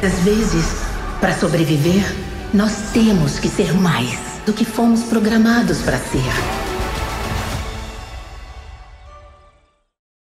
Às vezes, para sobreviver, nós temos que ser mais do que fomos programados para ser.